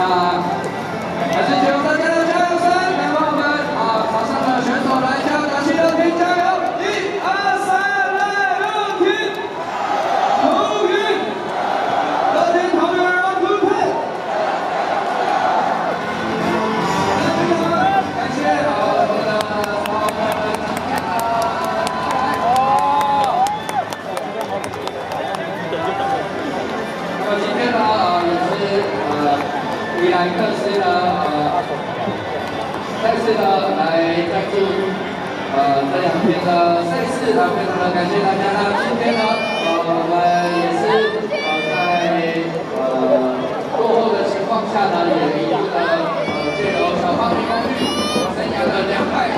那还是借用大家的加油声，来帮我们场上的选手来加油打气，刘婷加油！1、2、3，来，刘婷，投运，刘婷投运，1、2、3。感谢我们的那么今天呢，也是宜兰克斯呢再次的来赞助这两天的赛事，非常的感谢大家。那今天呢，我们也是在落后的情况下呢，也一路的借由小方面。